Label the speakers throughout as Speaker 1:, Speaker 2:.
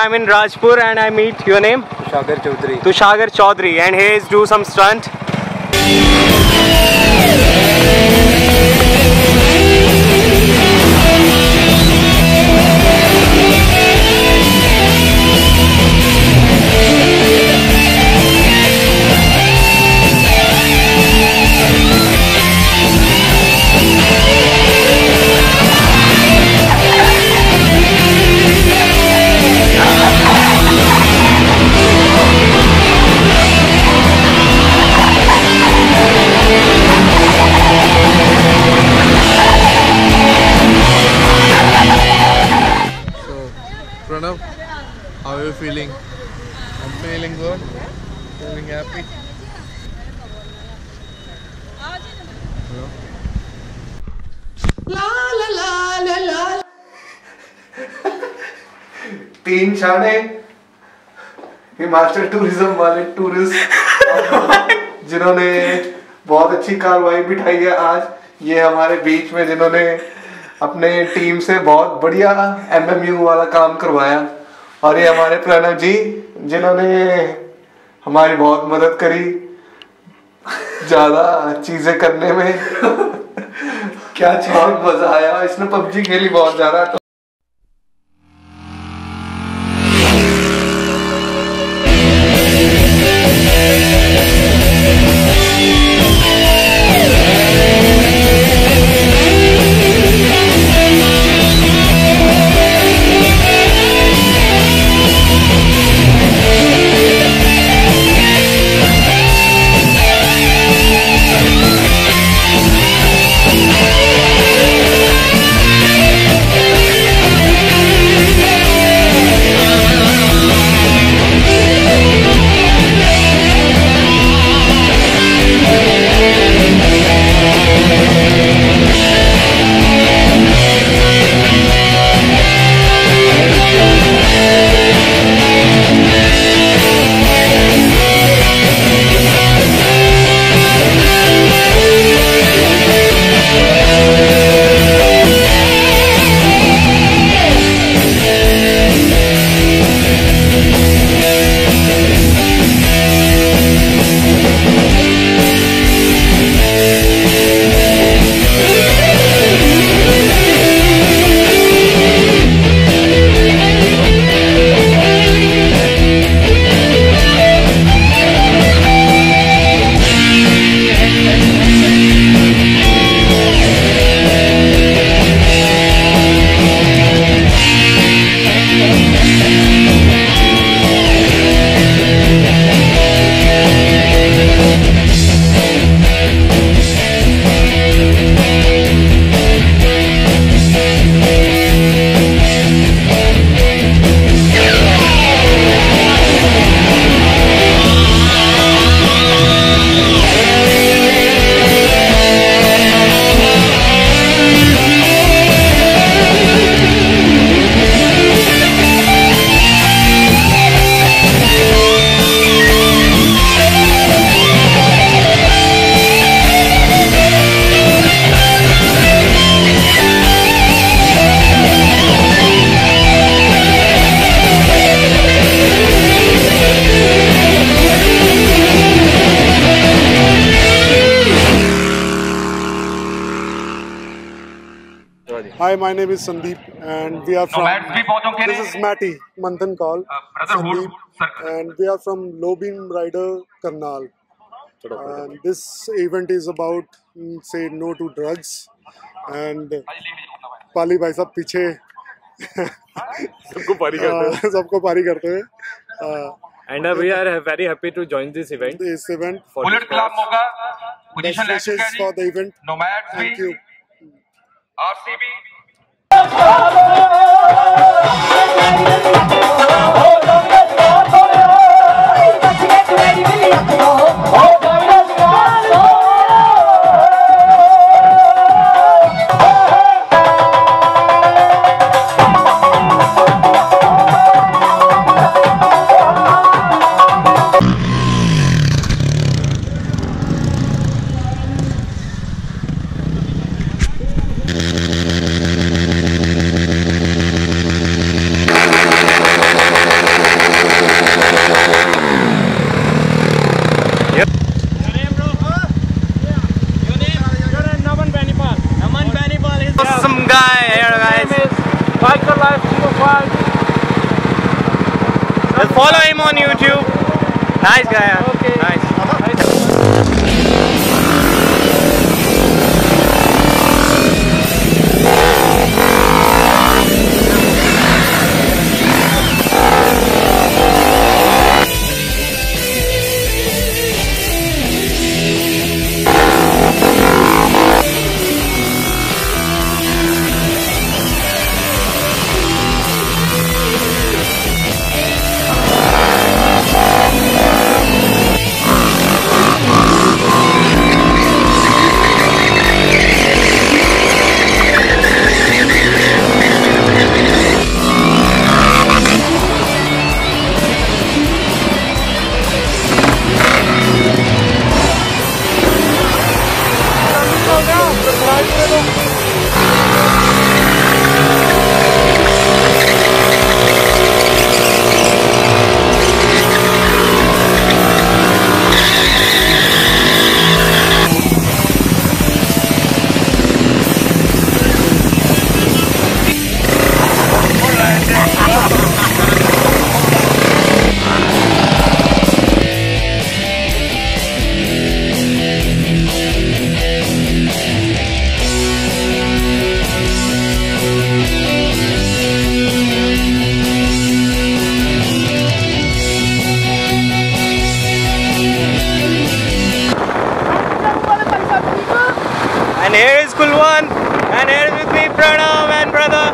Speaker 1: I'm in Rajpur and I meet your name? Tushagar Chaudhary, and here is do some stunt.
Speaker 2: How are you feeling? I'm feeling good. Feeling happy.
Speaker 3: La la la la la.
Speaker 2: 3 छाने Himachal tourism वाले tourist जिन्होंने बहुत अच्छी कार्रवाई बिठाई है आज ये हमारे बीच में, जिन्होंने अपने टीम से बहुत बढ़िया MMU वाला काम करवाया। और ये हमारे प्रणव जी जिन्होंने हमारी बहुत मदद करी ज्यादा चीजें करने में। क्या चीज, बहुत मजा आया। इसने PUBG खेली बहुत ज्यादा। तो
Speaker 4: Hi, my name is Sandeep and we are from, this is Matty, Manthan Call, Sandeep, and we are from Low Beam Rider, Karnal. And this event is about, say, no to drugs, and Pali bhai sab piche sabko pari karte hain.
Speaker 1: And we are very happy to join this event.
Speaker 4: Best wishes for the event. Thank you.
Speaker 1: Just follow him on YouTube. Nice guy. Okay. Nice. And here is Kulwan, and here is with me Pranav and brother.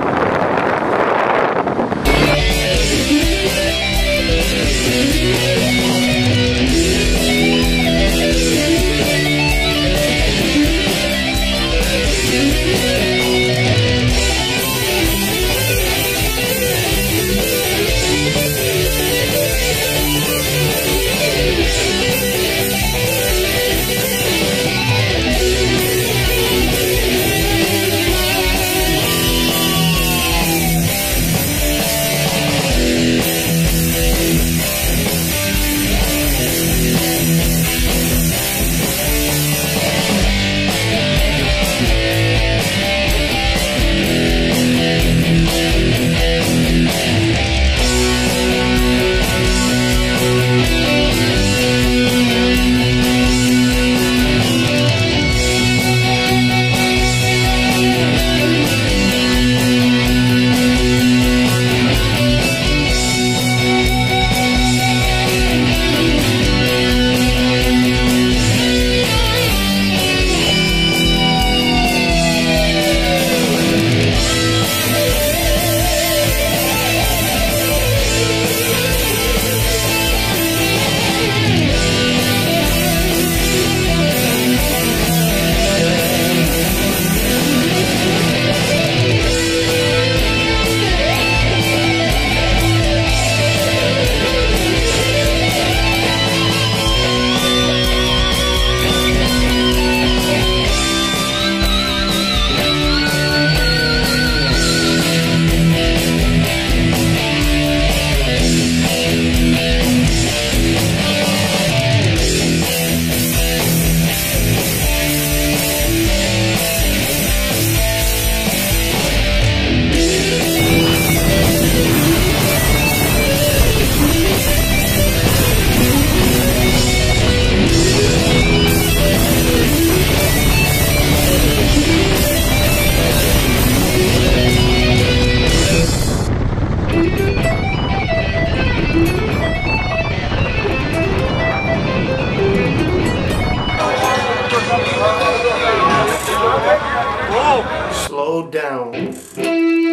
Speaker 2: Slow down.